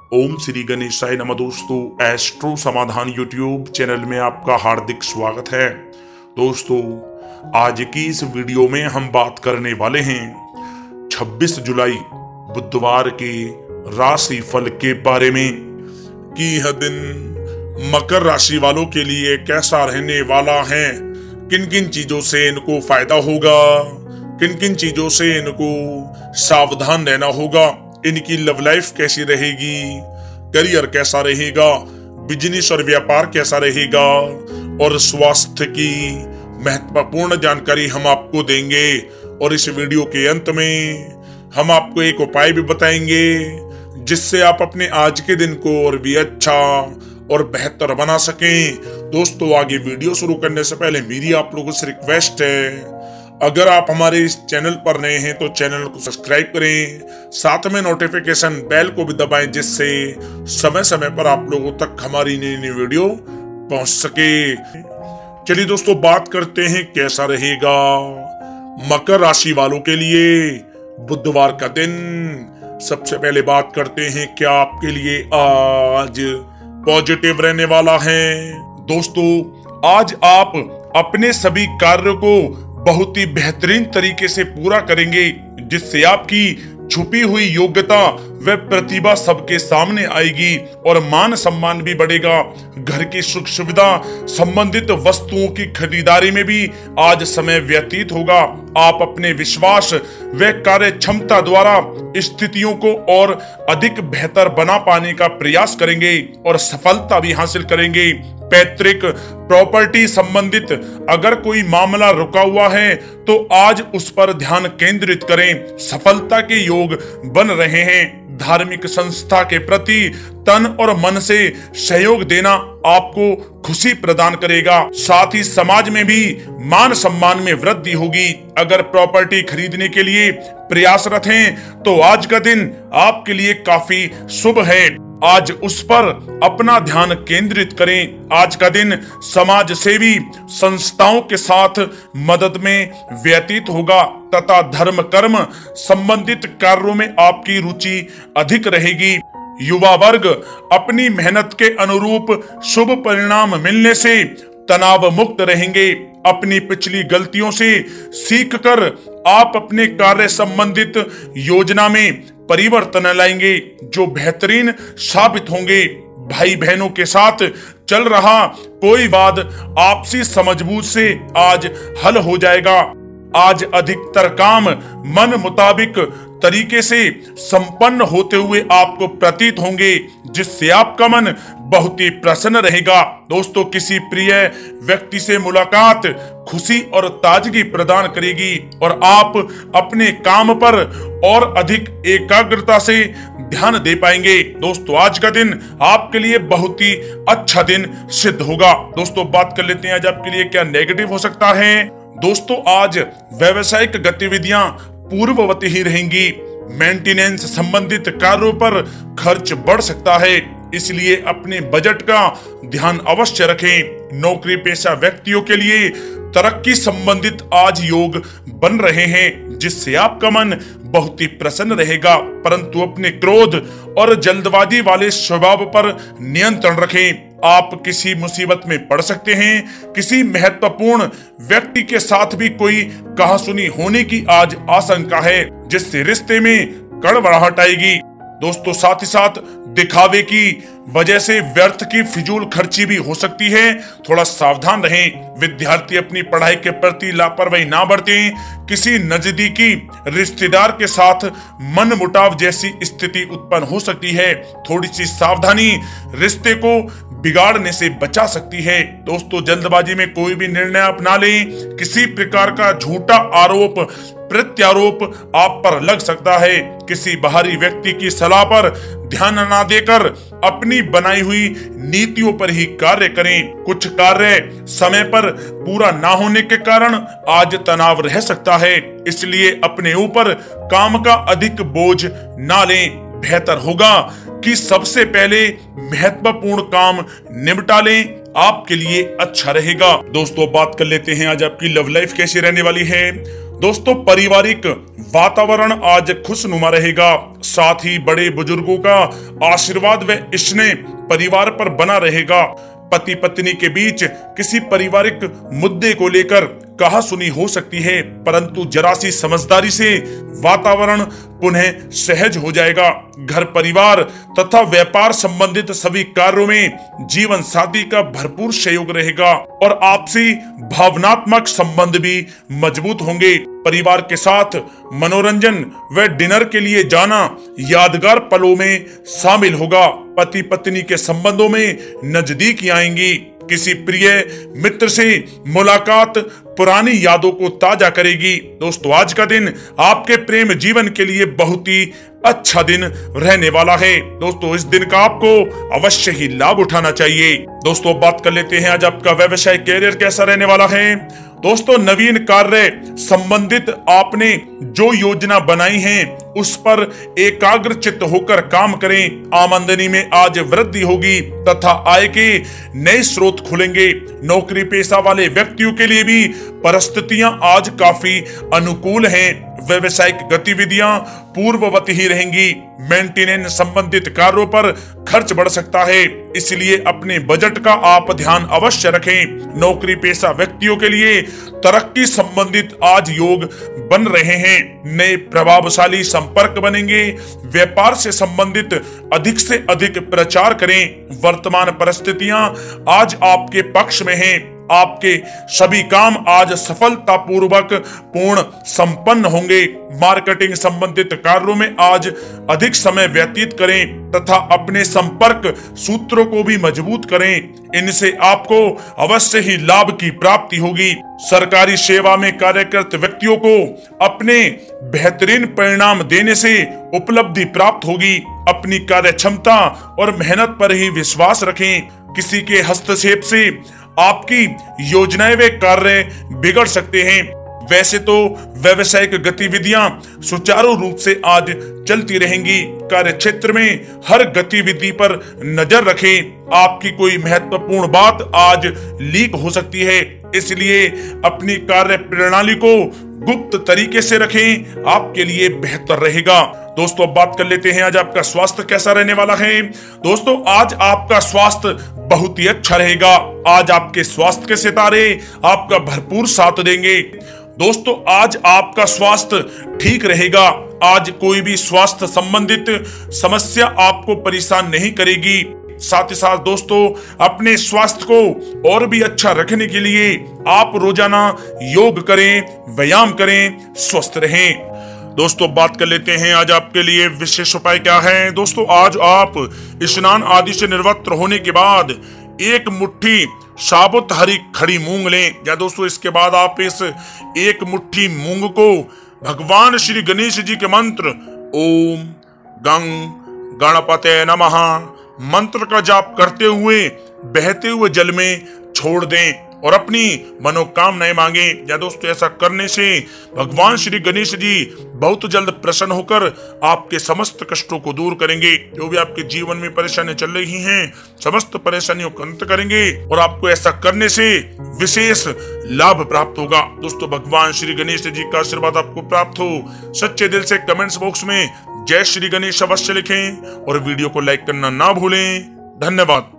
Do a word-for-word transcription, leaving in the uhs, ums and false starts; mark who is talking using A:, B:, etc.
A: ओम श्री गणेशाय नमः। दोस्तों, एस्ट्रो समाधान यूट्यूब चैनल में आपका हार्दिक स्वागत है। दोस्तों, आज की इस वीडियो में हम बात करने वाले हैं छब्बीस जुलाई बुधवार के राशि फल के बारे में कि यह दिन मकर राशि वालों के लिए कैसा रहने वाला है, किन किन चीजों से इनको फायदा होगा, किन किन चीजों से इनको सावधान रहना होगा, इनकी लव लाइफ कैसी रहेगी, करियर कैसा रहेगा, बिजनेस और व्यापार कैसा रहेगा और स्वास्थ्य की महत्वपूर्ण जानकारी हम आपको देंगे। और इस वीडियो के अंत में हम आपको एक उपाय भी बताएंगे जिससे आप अपने आज के दिन को और भी अच्छा और बेहतर बना सकें। दोस्तों, आगे वीडियो शुरू करने से पहले मेरी आप लोगों से रिक्वेस्ट है, अगर आप हमारे इस चैनल पर नए हैं तो चैनल को सब्सक्राइब करें, साथ में नोटिफिकेशन बेल को भी दबाएं जिससे समय समय पर आप लोगों तक हमारी नई नई वीडियो पहुंच सके। चलिए दोस्तों, बात करते हैं कैसा रहेगा मकर राशि वालों के लिए बुधवार का दिन। सबसे पहले बात करते हैं क्या आपके लिए आज पॉजिटिव रहने वाला है। दोस्तों, आज आप अपने सभी कार्यों को बहुत ही बेहतरीन तरीके से पूरा करेंगे जिससे आपकी छुपी हुई योग्यता व प्रतिभा सबके सामने आएगी और मान सम्मान भी बढ़ेगा। घर की सुख सुविधा संबंधित वस्तुओं की खरीदारी में भी आज समय व्यतीत होगा। आप अपने विश्वास व कार्य क्षमता द्वारा स्थितियों को और अधिक बेहतर बना पाने का प्रयास करेंगे और सफलता भी हासिल करेंगे। पैतृक प्रॉपर्टी संबंधित अगर कोई मामला रुका हुआ है तो आज उस पर ध्यान केंद्रित करें, सफलता के योग बन रहे हैं। धार्मिक संस्था के प्रति तन और मन से सहयोग देना आपको खुशी प्रदान करेगा। साथ ही समाज में भी मान सम्मान में वृद्धि होगी। अगर प्रॉपर्टी खरीदने के लिए प्रयासरत हैं तो आज का दिन आपके लिए काफी शुभ है। आज उस पर अपना ध्यान केंद्रित करें। आज का दिन समाज सेवी संस्थाओं के साथ मदद में व्यतीत होगा तथा धर्म कर्म संबंधित कार्यों में आपकी रुचि अधिक रहेगी। युवा वर्ग अपनी मेहनत के अनुरूप शुभ परिणाम मिलने से तनाव मुक्त रहेंगे। अपनी पिछली गलतियों से सीखकर आप अपने कार्य संबंधित योजना में परिवर्तन लाएंगे जो बेहतरीन साबित होंगे। भाई बहनों के साथ चल रहा कोई वाद आपसी समझबूझ से आज हल हो जाएगा। आज अधिकतर काम मन मुताबिक तरीके से संपन्न होते हुए आपको प्रतीत होंगे जिससे आपका मन बहुत ही प्रसन्न रहेगा। दोस्तों, किसी प्रिय व्यक्ति से मुलाकात खुशी और ताजगी प्रदान करेगी और आप अपने काम पर और अधिक एकाग्रता से ध्यान दे पाएंगे। दोस्तों, आज का दिन आपके लिए बहुत ही अच्छा दिन सिद्ध होगा। दोस्तों, बात कर लेते हैं आज आपके लिए क्या नेगेटिव हो सकता है। दोस्तों, आज व्यावसायिक गतिविधियां पूर्ववती ही रहेंगी। मेंटेनेंस संबंधित कार्यों पर खर्च बढ़ सकता है, इसलिए अपने बजट का ध्यान अवश्य रखें। नौकरी पेशा व्यक्तियों के लिए तरक्की संबंधित आज योग बन रहे हैं जिससे आपका मन बहुत ही प्रसन्न रहेगा, परंतु अपने क्रोध और जल्दबाजी वाले स्वभाव पर नियंत्रण रखें। आप किसी मुसीबत में पड़ सकते हैं। किसी महत्वपूर्ण व्यक्ति के साथ भी कोई कहासुनी होने की आज आशंका है जिससे रिश्ते में कड़वाहट आएगी। दोस्तों, साथ ही साथ दिखावे की वजह से व्यर्थ की फिजूल खर्ची भी हो सकती है, थोड़ा सावधान रहें। विद्यार्थी अपनी पढ़ाई के प्रति लापरवाही ना बरतें। किसी नजदीकी रिश्तेदार के साथ मनमुटाव जैसी स्थिति उत्पन्न हो सकती है, थोड़ी सी सावधानी रिश्ते को बिगाड़ने से बचा सकती है। दोस्तों, जल्दबाजी में कोई भी निर्णय अपना लें, किसी प्रकार का झूठा आरोप प्रत्यारोप आप पर लग सकता है। किसी बाहरी व्यक्ति की सलाह पर ध्यान ना देकर अपनी बनाई हुई नीतियों पर ही कार्य करें। कुछ कार्य समय पर पूरा ना होने के कारण आज तनाव रह सकता है, इसलिए अपने ऊपर काम का अधिक बोझ ना लें। बेहतर होगा कि सबसे पहले महत्वपूर्ण काम निपटा लें, आपके लिए अच्छा रहेगा। दोस्तों, बात कर लेते हैं आज आपकी लव लाइफ कैसी रहने वाली है। दोस्तों, पारिवारिक वातावरण आज खुशनुमा रहेगा। साथ ही बड़े बुजुर्गों का आशीर्वाद व स्नेह परिवार पर बना रहेगा। पति पत्नी के बीच किसी पारिवारिक मुद्दे को लेकर कहा सुनी हो सकती है, परंतु जरा सी समझदारी से वातावरण पुनः सहज हो जाएगा। घर परिवार तथा व्यापार संबंधित सभी कार्यों में जीवन साथी का भरपूर सहयोग रहेगा और आपसी भावनात्मक संबंध भी मजबूत होंगे। परिवार के साथ मनोरंजन व डिनर के लिए जाना यादगार पलों में शामिल होगा। पति पत्नी के संबंधों में नजदीकी आएंगी। किसी प्रिय मित्र से मुलाकात पुरानी यादों को ताजा करेगी। दोस्तों, आज का दिन आपके प्रेम जीवन के लिए बहुत ही अच्छा दिन रहने वाला है। दोस्तों, इस दिन का आपको अवश्य ही लाभ उठाना चाहिए। दोस्तों, बात कर लेते हैं आज आपका व्यवसाय कैरियर कैसा रहने वाला है। दोस्तों, नवीन कार्य संबंधित आपने जो योजना बनाई है उस पर एकाग्र चित्त होकर काम करें। आमदनी में आज वृद्धि होगी तथा आय के नए स्रोत खुलेंगे। नौकरी पेशा वाले व्यक्तियों के लिए भी परिस्थितियां आज काफी अनुकूल हैं। व्यवसायिक गतिविधियां पूर्ववत ही रहेंगी। मेंटेनेंस संबंधित कार्यों पर खर्च बढ़ सकता है, इसलिए अपने बजट का आप ध्यान अवश्य रखें। नौकरी पेशा व्यक्तियों के लिए तरक्की संबंधित आज योग बन रहे हैं। नए प्रभावशाली संपर्क बनेंगे। व्यापार से संबंधित अधिक से अधिक प्रचार करें। वर्तमान परिस्थितियां आज आपके पक्ष में हैं। आपके सभी काम आज सफलतापूर्वक पूर्ण संपन्न होंगे। मार्केटिंग संबंधित कार्यों में आज अधिक समय व्यतीत करें तथा अपने संपर्क सूत्रों को भी मजबूत करें। इनसे आपको अवश्य ही लाभ की प्राप्ति होगी। सरकारी सेवा में कार्यरत व्यक्तियों को अपने बेहतरीन परिणाम देने से उपलब्धि प्राप्त होगी। अपनी कार्य क्षमता और मेहनत पर ही विश्वास रखें। किसी के हस्तक्षेप से आपकी योजनाएं व कार्य बिगड़ सकते हैं। वैसे तो व्यवसायिक गतिविधियां सुचारू रूप से आज चलती रहेंगी। कार्य क्षेत्र में हर गतिविधि पर नजर रखें। आपकी कोई महत्वपूर्ण बात आज लीक हो सकती है, इसलिए अपनी कार्य प्रणाली को गुप्त तरीके से रखें, आपके लिए बेहतर रहेगा। दोस्तों, बात कर लेते हैं आज आपका स्वास्थ्य कैसा रहने वाला है। दोस्तों, आज आपका स्वास्थ्य बहुत ही अच्छा रहेगा। आज आपके स्वास्थ्य के सितारे आपका भरपूर साथ देंगे। दोस्तों, आज आपका स्वास्थ्य ठीक रहेगा। आज कोई भी स्वास्थ्य संबंधित समस्या आपको परेशान नहीं करेगी। साथ ही साथ दोस्तों, अपने स्वास्थ्य को और भी अच्छा रखने के लिए आप रोजाना योग करें, व्यायाम करें, स्वस्थ रहें। दोस्तों, बात कर लेते हैं आज आपके लिए विशेष उपाय क्या है। दोस्तों, आज आप स्नान आदि से निवृत्त होने के बाद एक मुट्ठी साबुत हरी खड़ी मूंग लें। या दोस्तों, इसके बाद आप इस एक मुट्ठी मूंग को भगवान श्री गणेश जी के मंत्र ओम गंग गणपते नमः मंत्र का जाप करते हुए बहते हुए जल में छोड़ दें और अपनी मनोकामनाएं मांगे। या दोस्तों, ऐसा करने से भगवान श्री गणेश जी बहुत जल्द प्रसन्न होकर आपके समस्त कष्टों को दूर करेंगे। जो भी आपके जीवन में परेशानियां चल रही हैं, समस्त परेशानियों का अंत करेंगे और आपको ऐसा करने से विशेष लाभ प्राप्त होगा। दोस्तों, भगवान श्री गणेश जी का आशीर्वाद आपको प्राप्त हो। सच्चे दिल से कमेंट्स बॉक्स में जय श्री गणेश अवश्य लिखें और वीडियो को लाइक करना ना भूलें। धन्यवाद।